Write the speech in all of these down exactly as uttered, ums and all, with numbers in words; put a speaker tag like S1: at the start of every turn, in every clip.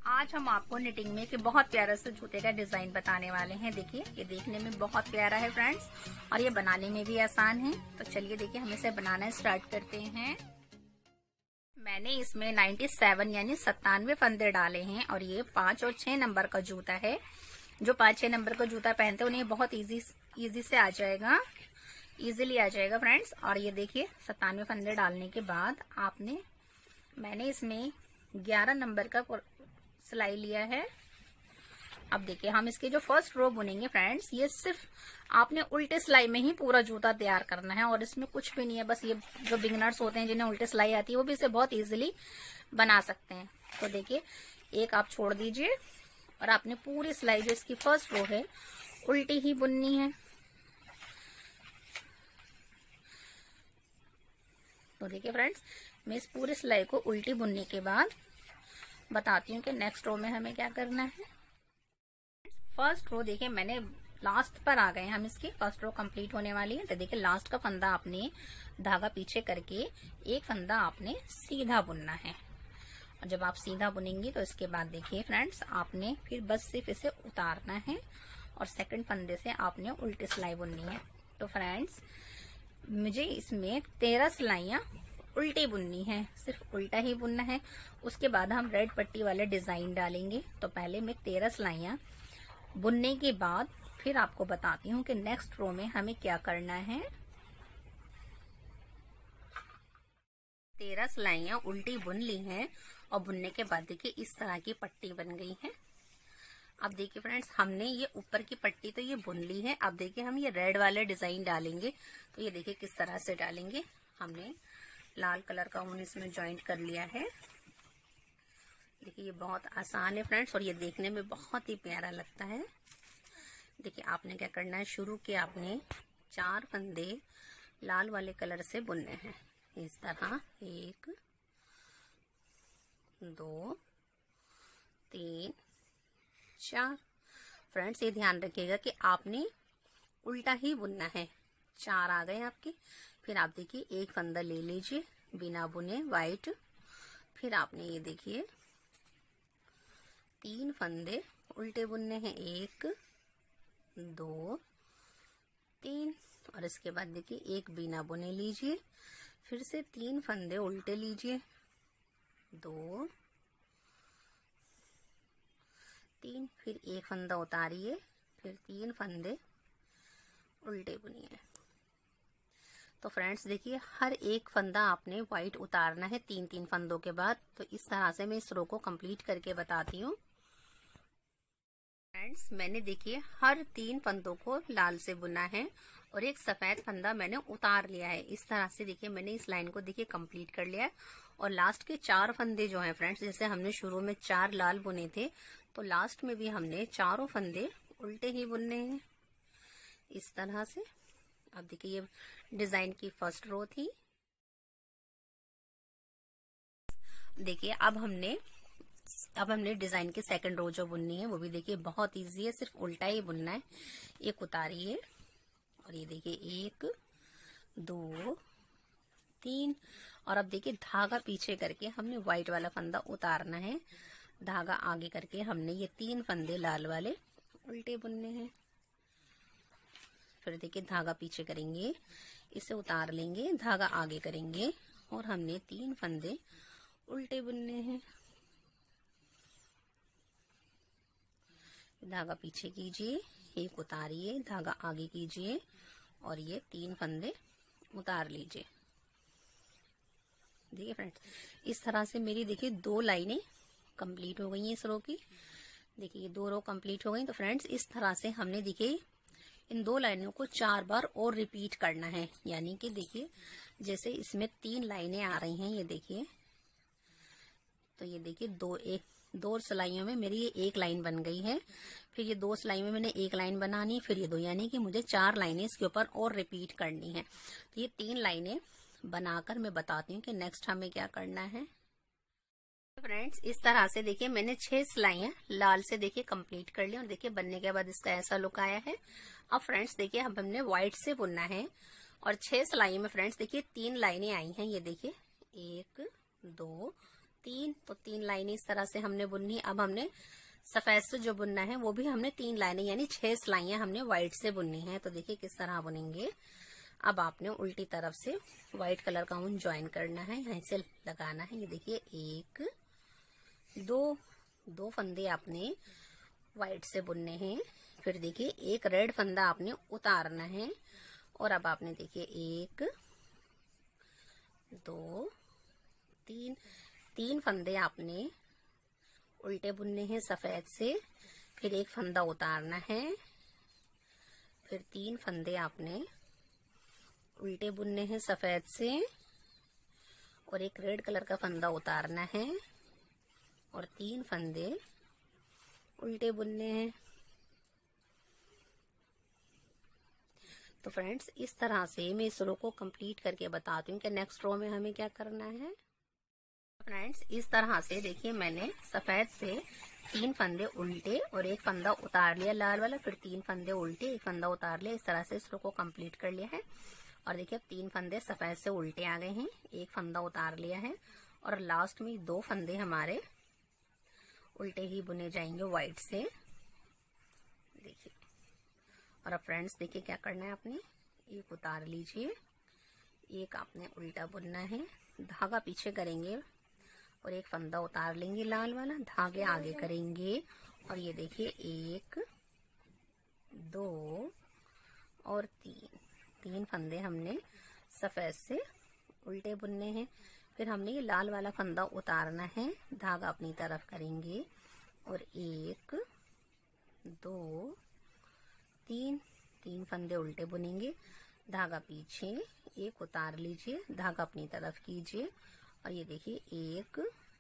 S1: आज हम आपको निटिंग में कि बहुत प्यारा से जूते का डिजाइन बताने वाले हैं। देखिए ये देखने में बहुत प्यारा है फ्रेंड्स, और ये बनाने में भी आसान है। तो चलिए देखिए हम इसे बनाना स्टार्ट करते हैं। मैंने इसमें सत्तानवे यानी सत्तानवे फंदे डाले हैं, और ये पांच और छह नंबर का जूता है। जो पांच छह नंबर का जूता पहनते हैं उन्हें बहुत इजी इजी से आ जाएगा, इजीली आ जाएगा फ्रेंड्स। और ये देखिए सत्तानवे फंदे डालने के बाद आपने मैंने इसमें ग्यारह नंबर का सिलाई लिया है। अब देखिए हम इसके जो फर्स्ट रो बुनेंगे फ्रेंड्स, ये सिर्फ आपने उल्टे सिलाई में ही पूरा जूता तैयार करना है, और इसमें कुछ भी नहीं है। बस ये जो बिगिनर्स होते हैं जिन्हें उल्टे सिलाई आती है वो भी इसे बहुत इजीली बना सकते हैं। तो देखिए एक आप छोड़ दीजिए, और आपने पूरी सिलाई जो इसकी फर्स्ट रो है उल्टी ही बुननी है। तो देखिए फ्रेंड्स, मैं इस पूरी सिलाई को उल्टी बुनने के बाद बताती हूँ कि नेक्स्ट रो में हमें क्या करना है। फर्स्ट रो देखिए मैंने लास्ट पर आ गए, हम इसकी फर्स्ट रो कंप्लीट होने वाली है। तो देखिए लास्ट का फंदा आपने धागा पीछे करके एक फंदा आपने सीधा बुनना है। और जब आप सीधा बुनेंगे तो इसके बाद देखिए फ्रेंड्स, आपने फिर बस सिर्फ इसे उतारना है, और सेकंड फंदे से आपने उल्टी सिलाई बुननी है। तो फ्रेंड्स मुझे इसमें तेरह सिलाइयां उल्टी बुननी है, सिर्फ उल्टा ही बुनना है। उसके बाद हम रेड पट्टी वाले डिजाइन डालेंगे। तो पहले मैं तेरह सिलाइयां बुनने के बाद फिर आपको बताती हूँ कि नेक्स्ट रो में हमें क्या करना है। तेरह सिलाइयां उल्टी बुन ली हैं, और बुनने के बाद देखिए इस तरह की पट्टी बन गई है। अब देखिए फ्रेंड्स, हमने ये ऊपर की पट्टी तो ये बुन ली है। अब देखिए हम ये रेड वाले डिजाइन डालेंगे। तो ये देखिए किस तरह से डालेंगे। हमने लाल कलर का ऊन इसमें ज्वाइंट कर लिया है। देखिए ये बहुत आसान है फ्रेंड्स, और ये देखने में बहुत ही प्यारा लगता है। देखिए आपने क्या करना है, शुरू के आपने चार फंदे लाल वाले कलर से बुनने हैं। इस तरह एक, दो, तीन, चार। फ्रेंड्स ये ध्यान रखिएगा कि आपने उल्टा ही बुनना है। चार आ गए आपके। फिर आप देखिए एक फंदा ले लीजिए बिना बुने वाइट। फिर आपने ये देखिए तीन फंदे उल्टे बुनने हैं, एक, दो, तीन। और इसके बाद देखिए एक बिना बुने लीजिए, फिर से तीन फंदे उल्टे लीजिए, दो, तीन, फिर एक फंदा उतारिए, फिर तीन फंदे उल्टे बुनिए। तो फ्रेंड्स देखिए हर एक फंदा आपने व्हाइट उतारना है तीन तीन फंदों के बाद। तो इस तरह से मैं इस रो को कंप्लीट करके बताती हूँ। फ्रेंड्स मैंने देखिए हर तीन फंदों को लाल से बुना है, और एक सफेद फंदा मैंने उतार लिया है। इस तरह से देखिए मैंने इस लाइन को देखिए कंप्लीट कर लिया है। और लास्ट के चार फंदे जो हैं फ्रेंड्स, जैसे हमने शुरू में चार लाल बुने थे, तो लास्ट में भी हमने चारों फंदे उल्टे ही बुनने हैं इस तरह से। अब देखिए ये डिजाइन की फर्स्ट रो थी। देखिए अब हमने अब हमने डिजाइन की सेकंड रो जो बुननी है वो भी देखिए बहुत इजी है, सिर्फ उल्टा ही बुनना है। एक उतारिए, और ये देखिए एक, दो, तीन। और अब देखिए धागा पीछे करके हमने व्हाइट वाला फंदा उतारना है, धागा आगे करके हमने ये तीन फंदे लाल वाले उल्टे बुनने हैं। फिर देखिए धागा पीछे करेंगे, इसे उतार लेंगे, धागा आगे करेंगे, और हमने तीन फंदे उल्टे बुनने हैं। धागा पीछे कीजिए, एक उतारिए, धागा आगे कीजिए, और ये तीन फंदे उतार लीजिए। देखिए फ्रेंड्स इस तरह से मेरी देखिए दो लाइनें कंप्लीट हो गई हैं इस रो की। देखिए ये दो रो कंप्लीट हो गई। तो फ्रेंड्स इस तरह से हमने देखिए इन दो लाइनों को चार बार और रिपीट करना है। यानी कि देखिए जैसे इसमें तीन लाइनें आ रही हैं, ये देखिए, तो ये देखिए दो एक दो सिलाइयों में मेरी ये एक लाइन बन गई है। फिर ये दो सिलाई में मैंने एक लाइन बनानी, फिर ये दो, यानी कि मुझे चार लाइनें इसके ऊपर और रिपीट करनी है। तो ये तीन लाइनें बनाकर मैं बताती हूँ कि नेक्स्ट हमें क्या करना है। फ्रेंड्स इस तरह से देखिए मैंने छह सिलाइयां लाल से देखिए कंप्लीट कर ली, और देखिए बनने के बाद इसका ऐसा लुक आया है। अब फ्रेंड्स देखिए अब हमने व्हाइट से बुनना है, और छह सिलाइयों में फ्रेंड्स देखिए तीन लाइनें आई हैं। ये देखिए एक, दो, तीन, तो तीन लाइनें इस तरह से हमने बुननी। अब हमने सफेद से जो बुनना है वो भी हमने तीन लाइनें यानी छह सिलाइयां हमने व्हाइट से बुननी है। तो देखिए किस तरह बुनेंगे। अब आपने उल्टी तरफ से व्हाइट कलर का ऊन ज्वाइन करना है, यहीं से लगाना है। ये देखिए एक दो दो फंदे आपने व्हाइट से बुनने हैं। फिर देखिए एक रेड फंदा आपने उतारना है। और अब आपने देखिए एक दो तीन तीन फंदे आपने उल्टे बुनने हैं सफेद से। फिर एक फंदा उतारना है। फिर तीन फंदे आपने उल्टे बुनने हैं सफेद से और एक रेड कलर का फंदा उतारना है और तीन फंदे उल्टे बुनने हैं। तो फ्रेंड्स इस तरह से मैं इस रो को कंप्लीट करके बताती हूँ कि नेक्स्ट रो में हमें क्या करना है। फ्रेंड्स इस तरह से देखिए मैंने सफेद से तीन फंदे उल्टे और एक फंदा उतार लिया लाल वाला, फिर तीन फंदे उल्टे एक फंदा उतार लिया। इस तरह से इस रो को कंप्लीट कर लिया है। और देखिए अब तीन फंदे सफेद से उल्टे आ गए हैं, एक फंदा उतार लिया है और लास्ट में दो फंदे हमारे उल्टे ही बुने जाएंगे व्हाइट से। देखिए और अब फ्रेंड्स देखिए क्या करना है, आपने एक उतार लीजिए, एक आपने उल्टा बुनना है, धागा पीछे करेंगे और एक फंदा उतार लेंगे लाल वाला, धागे आगे करेंगे। और ये देखिए एक दो और तीन तीन फंदे हमने सफेद से उल्टे बुनने हैं। फिर हमने ये लाल वाला फंदा उतारना है, धागा अपनी तरफ करेंगे और एक दो तीन तीन फंदे उल्टे बुनेंगे, धागा पीछे, एक उतार लीजिए, धागा अपनी तरफ कीजिए और ये देखिए एक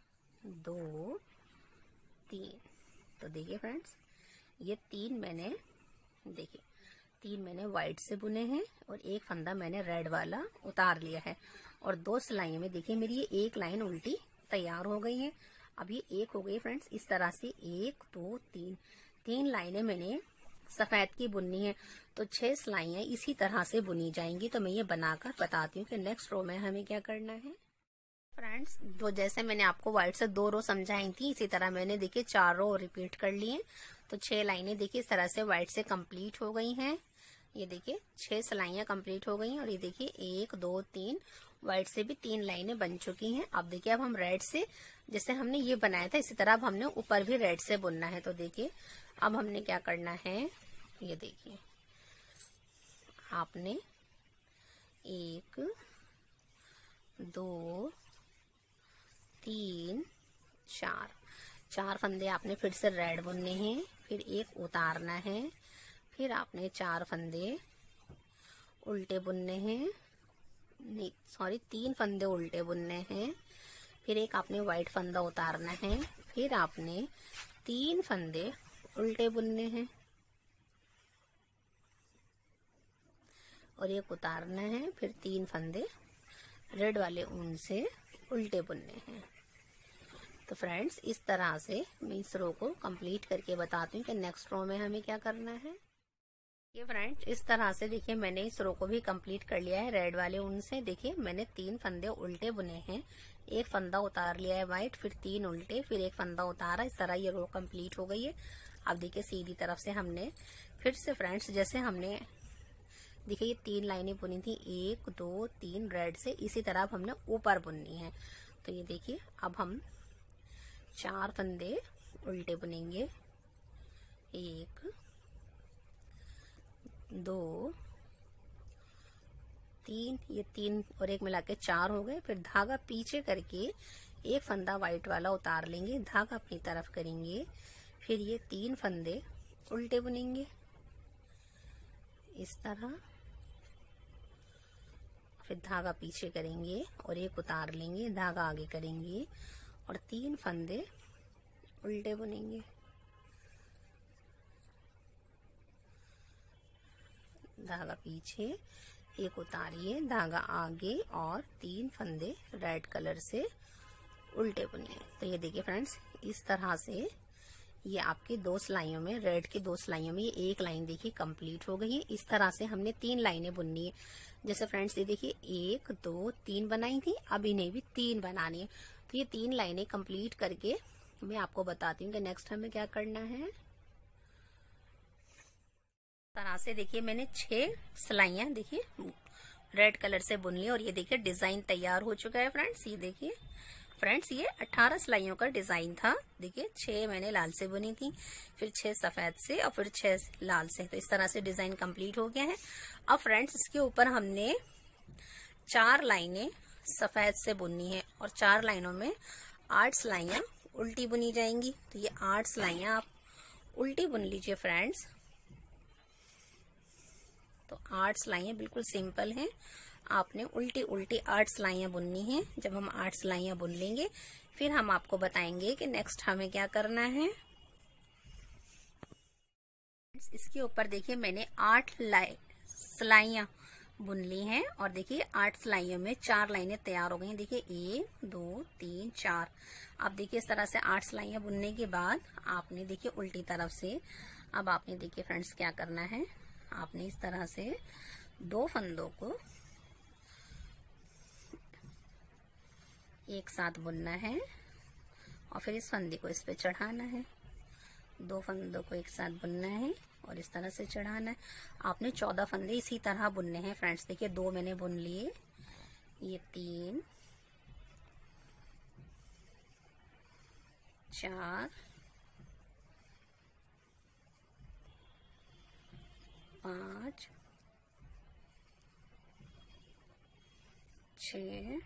S1: दो तीन। तो देखिए फ्रेंड्स ये तीन मैंने देखिए तीन मैंने व्हाइट से बुने हैं और एक फंदा मैंने रेड वाला उतार लिया है। और दो सिलाइयों में देखिए मेरी ये एक लाइन उल्टी तैयार हो गई है। अब ये एक हो गई फ्रेंड्स। इस तरह से एक दो तीन तीन लाइनें मैंने सफेद की बुननी है। तो छह सिलाइयां इसी तरह से बुनी जाएंगी। तो मैं ये बनाकर बताती हूँ कि नेक्स्ट रो में हमें क्या करना है। फ्रेंड्स तो जैसे मैंने आपको व्हाइट से दो रो समझाई थी, इसी तरह मैंने देखिए चार रो रिपीट कर लिए। तो छह लाइनें देखिए इस तरह से व्हाइट से कंप्लीट हो गई हैं। ये देखिए छह सिलाइयां कंप्लीट हो गई और ये देखिए एक दो तीन व्हाइट से भी तीन लाइनें बन चुकी हैं। अब देखिए अब हम रेड से जैसे हमने ये बनाया था इसी तरह अब हमने ऊपर भी रेड से बुनना है। तो देखिए अब हमने क्या करना है, ये देखिए आपने एक दो तीन चार चार फंदे आपने फिर से रेड बुनने हैं, फिर एक उतारना है, फिर आपने चार फंदे उल्टे बुनने हैं, नहीं सॉरी तीन फंदे उल्टे बुनने हैं, फिर एक आपने व्हाइट फंदा उतारना है, फिर आपने तीन फंदे उल्टे बुनने हैं और एक उतारना है, फिर तीन फंदे रेड वाले ऊन से उल्टे बुनने हैं। तो फ्रेंड्स इस तरह से मैं इस रो को कंप्लीट करके बताती हूँ कि नेक्स्ट रो में हमें क्या करना है। ये फ्रेंड्स इस तरह से देखिए मैंने इस रो को भी कंप्लीट कर लिया है रेड वाले ऊन से। देखिए मैंने तीन फंदे उल्टे बुने हैं, एक फंदा उतार लिया है व्हाइट, फिर तीन उल्टे, फिर एक फंदा उतारा। इस तरह ये रो कंप्लीट हो गई है। अब देखिए सीधी तरफ से हमने फिर से फ्रेंड्स जैसे हमने देखिए ये तीन लाइनें बुनी थी एक दो तीन रेड से, इसी तरह अब हमने ऊपर बुननी है। तो ये देखिए अब हम चार फंदे उल्टे बुनेंगे, एक दो तीन, ये तीन और एक मिला के चार हो गए। फिर धागा पीछे करके एक फंदा व्हाइट वाला उतार लेंगे, धागा अपनी तरफ करेंगे, फिर ये तीन फंदे उल्टे बुनेंगे इस तरह, फिर धागा पीछे करेंगे और एक उतार लेंगे, धागा आगे करेंगे और तीन फंदे उल्टे बुनेंगे। धागा पीछे, एक उतारिए, धागा आगे और तीन फंदे रेड कलर से उल्टे बुनिए। तो ये देखिए फ्रेंड्स इस तरह से ये आपकी दो सिलाइयों में रेड की दो सिलाइयों में ये एक लाइन देखिए कंप्लीट हो गई है। इस तरह से हमने तीन लाइनें बुननी है। जैसे फ्रेंड्स ये देखिए एक दो तीन बनाई थी, अब इन्हें भी तीन बनानी है। तो ये तीन लाइनें कंप्लीट करके मैं आपको बताती हूँ कि नेक्स्ट हमें क्या करना है। तरह से देखिए मैंने छह सिलाइयां देखिए रेड कलर से बुन ली और ये देखिए डिजाइन तैयार हो चुका है फ्रेंड्स। ये देखिए फ्रेंड्स ये अठारह सिलाइयों का डिजाइन था। देखिए छह मैंने लाल से बुनी थी, फिर छह सफेद से और फिर छह लाल से। तो इस तरह से डिजाइन कंप्लीट हो गया है। अब फ्रेंड्स इसके ऊपर हमने चार लाइनें सफेद से बुननी है और चार लाइनों में आठ सिलाइयां उल्टी बुनी जाएंगी। तो ये आठ सिलाइयां आप उल्टी बुन लीजिए फ्रेंड्स। तो आठ सिलाइयां बिल्कुल सिंपल हैं, आपने उल्टी उल्टी आठ सिलाइयां बुननी है। जब हम आठ सिलाइयां बुन लेंगे फिर हम आपको बताएंगे कि नेक्स्ट हमें क्या करना है। इसके ऊपर देखिए मैंने आठ सिलाइयां बुन ली हैं और देखिए आठ सिलाइयों में चार लाइनें तैयार हो गई हैं। देखिए एक दो तीन चार। अब देखिए इस तरह से आठ सिलाइयां बुनने के बाद आपने देखिए उल्टी तरफ से अब आपने देखिए फ्रेंड्स क्या करना है। आपने इस तरह से दो फंदों को एक साथ बुनना है और फिर इस फंदे को इस पे चढ़ाना है। दो फंदों को एक साथ बुनना है और इस तरह से चढ़ाना है। आपने चौदह फंदे इसी तरह बुनने हैं फ्रेंड्स। देखिए दो मैंने बुन लिए, ये तीन चार पाँच छ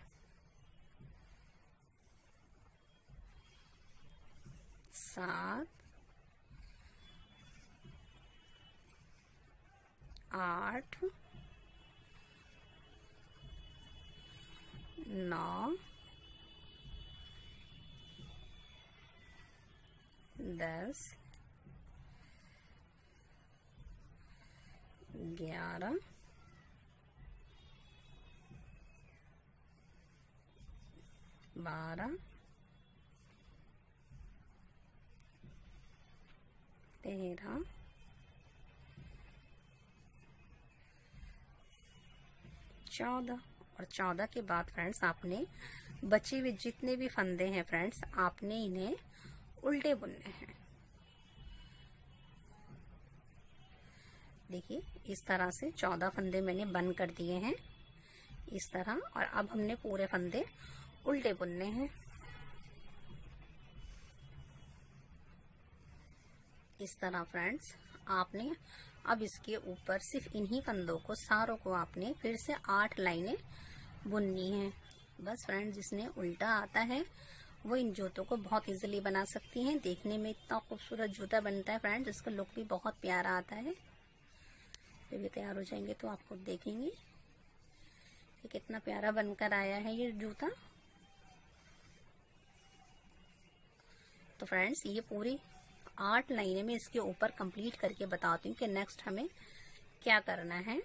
S1: सात आठ नौ दस ग्यारह बारह तेरह चौदह। और चौदह के बाद फ्रेंड्स आपने बचे हुए जितने भी फंदे हैं फ्रेंड्स आपने इन्हें उल्टे बुनने हैं। देखिए इस तरह से चौदह फंदे मैंने बंद कर दिए हैं इस तरह। और अब हमने पूरे फंदे उल्टे बुनने हैं इस तरह फ्रेंड्स। आपने अब इसके ऊपर सिर्फ इन्हीं फंदों को सारों को आपने फिर से आठ लाइनें बुननी है। बस फ्रेंड्स जिसने उल्टा आता है वो इन जूतों को बहुत इजीली बना सकती हैं। देखने में इतना खूबसूरत जूता बनता है फ्रेंड्स, इसका लुक भी बहुत प्यारा आता है। जब ये तैयार हो जाएंगे तो आपको देखेंगे कि कितना प्यारा बनकर आया है ये जूता। तो फ्रेंड्स ये पूरी आठ लाइनें में इसके ऊपर कंप्लीट करके बताती हूँ कि नेक्स्ट हमें क्या करना है।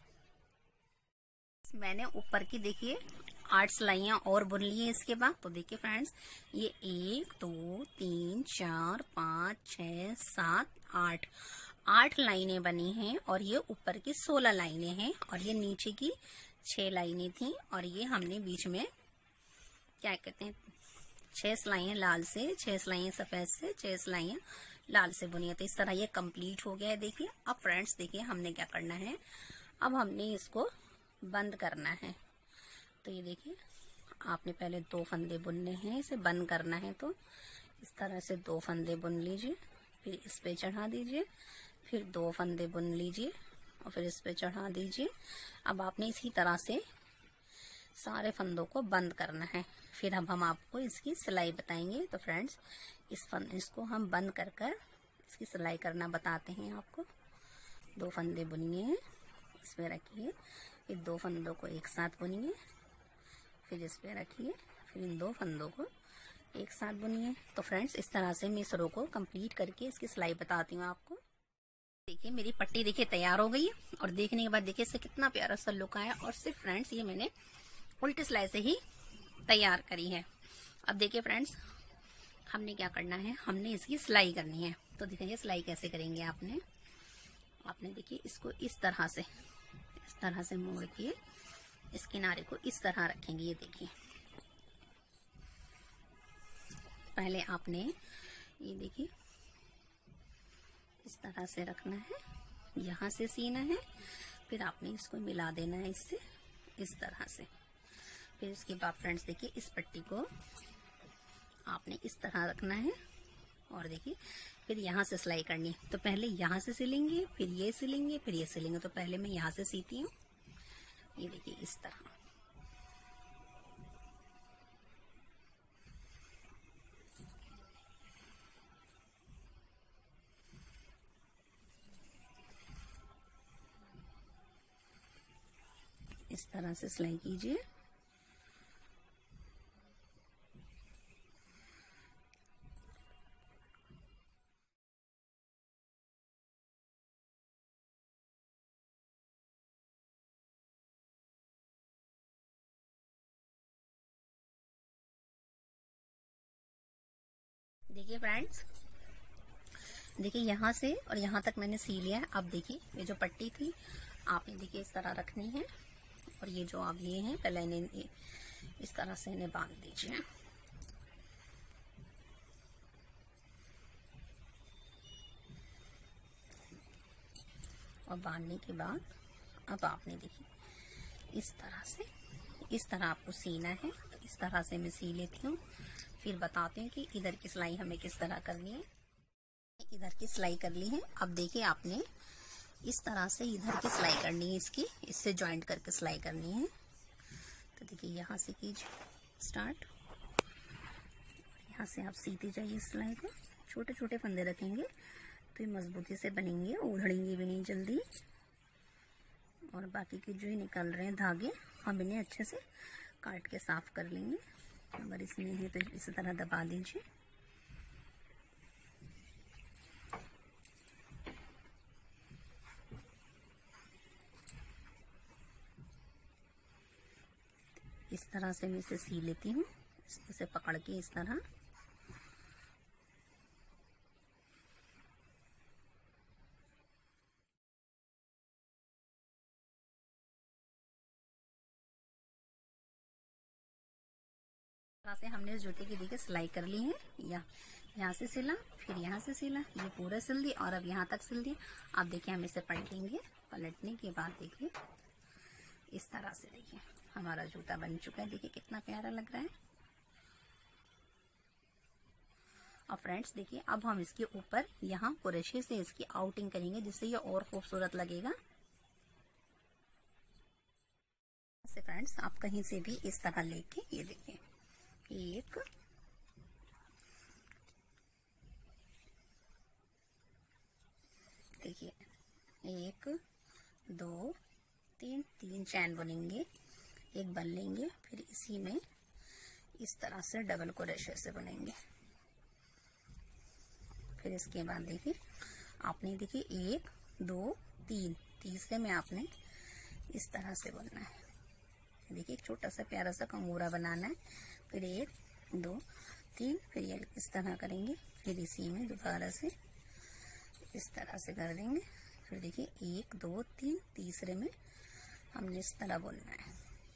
S1: मैंने ऊपर की देखिए आठ सिलाइयां और बुन ली है इसके बाद। तो देखिए फ्रेंड्स ये एक दो तीन चार पाँच छः सात आठ आठ लाइनें बनी हैं और ये ऊपर की सोलह लाइनें हैं और ये नीचे की छह लाइनें थी और ये हमने बीच में क्या कहते हैं छह सिलाइयां लाल से, छह सिलाइयां सफेद से, छह सिलाइयां लाल से बुनी है। तो इस तरह ये कंप्लीट हो गया है। देखिए अब फ्रेंड्स देखिए हमने क्या करना है, अब हमने इसको बंद करना है। तो ये देखिए आपने पहले दो फंदे बुनने हैं, इसे बंद करना है। तो इस तरह से दो फंदे बुन लीजिए, फिर इस पे चढ़ा दीजिए, फिर दो फंदे बुन लीजिए और फिर इस पे चढ़ा दीजिए। अब आपने इसी तरह से सारे फंदों को बंद करना है। फिर अब हम आपको इसकी सिलाई बताएंगे। तो फ्रेंड्स इस फंद इसको हम बंद कर कर इसकी सिलाई करना बताते हैं आपको। दो फंदे बुनिए, इसमें रखिए, फिर दो फंदों को एक साथ बुनिए, फिर इस पे रखिए, फिर इन दो फंदों को एक साथ बुनिए। तो फ्रेंड्स इस तरह से मैं इस रो को कंप्लीट करके इसकी सिलाई बताती हूँ आपको। देखिए मेरी पट्टी देखिए तैयार हो गई है और देखने के बाद देखिए इससे कितना प्यारा सा लुक आया। और सिर्फ फ्रेंड्स ये मैंने उल्टी सिलाई से ही तैयार करी है। अब देखिए फ्रेंड्स हमने क्या करना है, हमने इसकी सिलाई करनी है। तो देखिए सिलाई कैसे करेंगे आपने आपने देखिए इसको इस तरह से इस तरह से मोड़ के इस किनारे को इस तरह रखेंगे। ये देखिए पहले आपने ये देखिए इस तरह से रखना है, यहाँ से सीना है, फिर आपने इसको मिला देना है इससे इस तरह से। फिर उसके बाद फ्रेंड्स देखिए इस पट्टी को आपने इस तरह रखना है और देखिए फिर यहाँ से सिलाई करनी है। तो पहले यहाँ से सिलेंगे, फिर ये सिलेंगे, फिर ये सिलेंगे। तो पहले मैं यहाँ से सीती हूँ, ये देखिए इस तरह। इस तरह से सिलाई कीजिए। देखिए फ्रेंड्स, देखिए यहाँ से और यहाँ तक मैंने सी लिया है। अब देखिए ये जो पट्टी थी आपने देखिए इस तरह रखनी है और ये जो आप ये हैं पहले इन्हें इस तरह से इन्हें बांध दीजिए। और बांधने के बाद अब आपने देखिए इस तरह से इस तरह आपको सीना है। इस तरह से मैं सी लेती हूँ, फिर बताते हैं कि इधर की सिलाई हमें किस तरह करनी है। इधर की सिलाई कर ली है। अब देखिए आपने इस तरह से इधर की सिलाई करनी है, इसकी इससे जॉइंट करके सिलाई करनी है। तो देखिए यहाँ से कीजिए स्टार्ट, यहाँ से आप सीते जाइए सिलाई को। छोटे छोटे फंदे रखेंगे तो ये मजबूती से बनेंगे, उधड़ेंगे भी नहीं जल्दी। और बाकी के जो ही निकल रहे हैं धागे हम इन्हें अच्छे से काट के साफ कर लेंगे। अगर इसमें है तो इसी तरह दबा दीजिए। इस तरह से मैं इसे सी लेती हूँ, इसे पकड़ के इस तरह। तरह से हमने इस जूते की देखिए सिलाई कर ली है। या यहाँ से सिला, फिर यहाँ से सिला, ये पूरा सिल दी और अब यहाँ तक सिल दी। अब देखिए हम इसे पलटेंगे। पलटने के बाद देखिए इस तरह से देखिए हमारा जूता बन चुका है। देखिए कितना प्यारा लग रहा है। और फ्रेंड्स देखिए अब हम इसके ऊपर यहाँ कुरेशे से इसकी आउटिंग करेंगे, जिससे ये और खूबसूरत लगेगा। से फ्रेंड्स आप कहीं से भी इस तरह लेके ये देखिए एक देखिए एक दो तीन तीन चैन बुनेंगे, एक बन लेंगे, फिर इसी में इस तरह से डबल क्रोशे से बुनेंगे। फिर इसके बाद देखिए आपने देखिए एक दो तीन, तीसरे में आपने इस तरह से बुनना है। देखिए एक छोटा सा प्यारा सा कंगूरा बनाना है। फिर एक दो तीन, फिर ये इस तरह करेंगे, फिर इसी में दोबारा से इस तरह से कर देंगे। फिर देखिए एक दो तीन, तीसरे में हमने इस तरह बुनना है।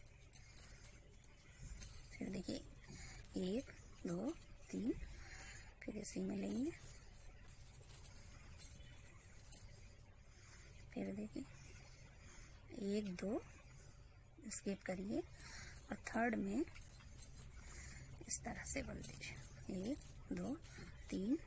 S1: फिर देखिए एक दो तीन, फिर इसी में लेंगे। फिर देखिए एक दो स्किप करिए और थर्ड में इस तरह से बुन दीजिए। एक दो तीन,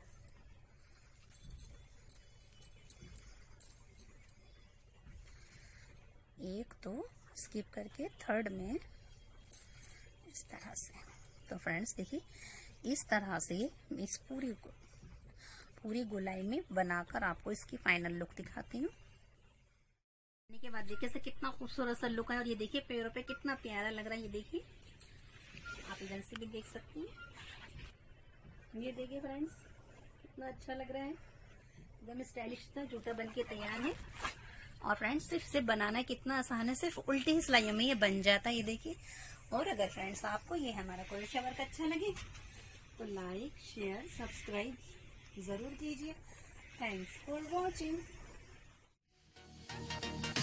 S1: एक दो स्किप करके थर्ड में इस तरह से। तो फ्रेंड्स देखिए इस तरह से इस पूरी पूरी गोलाई में बनाकर आपको इसकी फाइनल लुक दिखाती हूँ। के बाद देखिए से कितना खूबसूरत सा लुक है। और ये देखिए पैरों पे कितना प्यारा लग रहा है। ये देखिए आप इधर से भी देख सकते हैं। ये देखिए फ्रेंड्स कितना अच्छा लग रहा है, एकदम स्टाइलिश सा जूता बनके तैयार है। और फ्रेंड्स सिर्फ से बनाना कितना आसान है, सिर्फ उल्टी ही सिलाइयों में ये बन जाता है। ये देखिए। और अगर फ्रेंड्स आपको ये हमारा क्रोशा वर्क अच्छा लगे तो लाइक शेयर सब्सक्राइब जरूर कीजिए। Thanks for watching.